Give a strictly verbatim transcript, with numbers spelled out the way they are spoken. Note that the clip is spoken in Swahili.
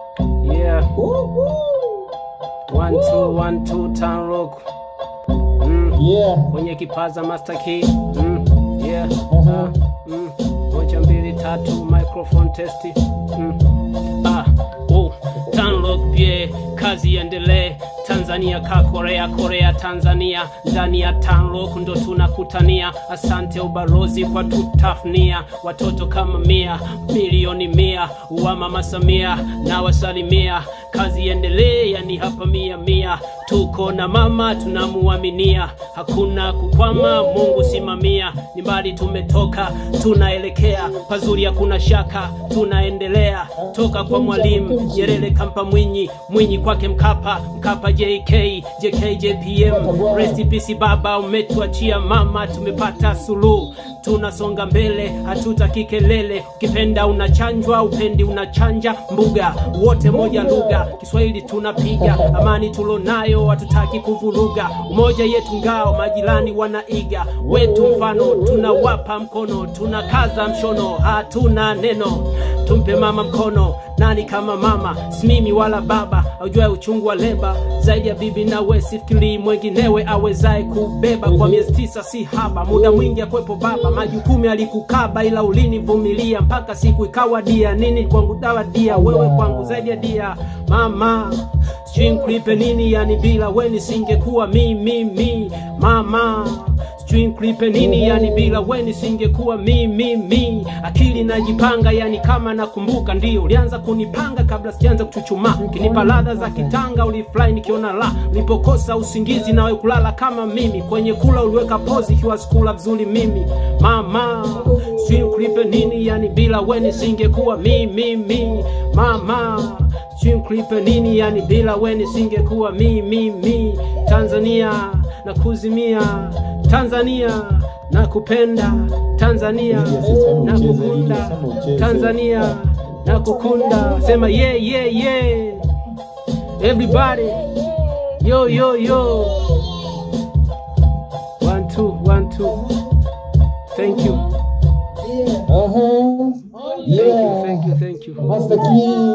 Yeah. One two one two Town Rock. Mm. Yeah. Kwenye kipaza Master Key. Mm. Yeah. Uh -huh. Mm. Moja mbili tatu microphone test. Mm. Ah. Oh. Town Rock yeah. Kazi endelee. Tanzania ka Korea, Korea Tanzania, ndani ya Town Rock ndo tunakutania. Asante ubalozi kwa tutafnia, watoto kama mia, milioni mia, wa Mama Samia na wasalimia. Kazi endelee, yani hapa mia mia, tuko na mama tunamuaminia, hakuna kukwama, Mungu simamia. Ni mbali tumetoka, tunaelekea pazuri, hakuna shaka, tunaendelea. Toka kwa Mwalimu Nyerere kampa Mwinyi, Mwinyi kwake Mkapa, Mkapa J K, J K J P M. Rest in peace baba, umetuachia mama, tumepata suluhu, tunasonga mbele, hatutaki kelele. Ukipenda unachanjwa, upendi unachanja mbuga, wote moja lugha, Kiswahili tunapiga. Amani tulonayo hatutaki kuvuruga, umoja yetu ngao, majirani wanaiga. Wetu mfano tunawapa mkono, tunakaza mshono, hatuna neno. Tumpe mama mkono, nani kama mama, simimi wala baba, aujue uchungu wa leba. Zaidi ya bibi na we sifikiri mwenginewe awezaye kubeba. Kwa miezi tisa si haba, muda mwingi akwepo baba, majukumu alikukaba, ila ulinivumilia mpaka siku ikawa dia. Nini kwangu dawa dia, wewe kwangu zaidi ya dia. Mama, sijui nikulipe nini, yani bila we nisingekuwa mimi mi. Mama, sijui nikulipe nini, yani bila we nisingekuwa mimi mi. Akili najipanga, yani kama nakumbuka, ndio ulianza kunipanga kabla sijaanza kuchuchuma. Kinipa ladha za kitanga, ulifly nikiona la. Ulipokosa usingizi nawe kulala kama mimi, kwenye kula uliweka pozi kiwa sikula vizuri mimi. Mama, sijui nikulipe nini, yani bila we nisingekuwa mimi mi. Mama, sijui nikulipe nini, yani bila we nisingekuwa mimi mi. Tanzania na kuzimia, Tanzania na kupenda, Tanzania na kukunda, Tanzania na kukunda. Sema yeah yeah yeah everybody, yo yo yo. One two one two. Thank you. Uh-huh. Yeah. Thank you, thank you, thank you. Master Key.